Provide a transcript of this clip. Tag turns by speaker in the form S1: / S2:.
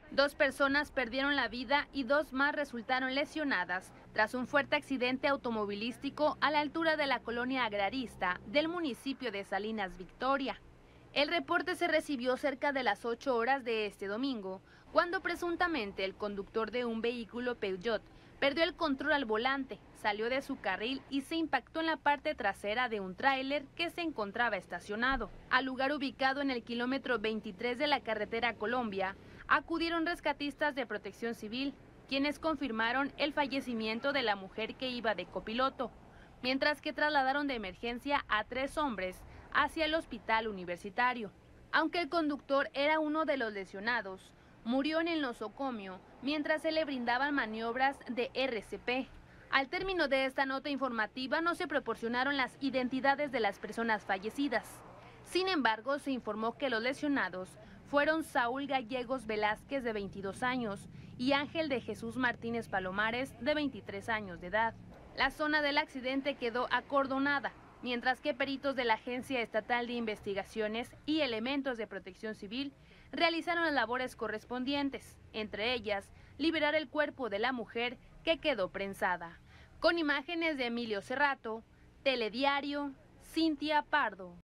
S1: 2 personas perdieron la vida y 2 más resultaron lesionadas tras un fuerte accidente automovilístico a la altura de la colonia agrarista del municipio de Salinas Victoria. El reporte se recibió cerca de las 8 horas de este domingo, cuando presuntamente el conductor de un vehículo Peugeot perdió el control al volante, salió de su carril y se impactó en la parte trasera de un tráiler que se encontraba estacionado. Al lugar, ubicado en el kilómetro 23 de la carretera Colombia, acudieron rescatistas de Protección Civil, quienes confirmaron el fallecimiento de la mujer que iba de copiloto, mientras que trasladaron de emergencia a 3 hombres hacia el hospital universitario. Aunque el conductor era uno de los lesionados, murió en el nosocomio mientras se le brindaban maniobras de RCP. Al término de esta nota informativa no se proporcionaron las identidades de las personas fallecidas. Sin embargo, se informó que los lesionados fueron Saúl Gallegos Velázquez, de 22 años, y Ángel de Jesús Martínez Palomares, de 23 años de edad. La zona del accidente quedó acordonada, mientras que peritos de la Agencia Estatal de Investigaciones y elementos de Protección Civil realizaron las labores correspondientes, entre ellas liberar el cuerpo de la mujer que quedó prensada. Con imágenes de Emilio Cerrato, Telediario, Cintia Pardo.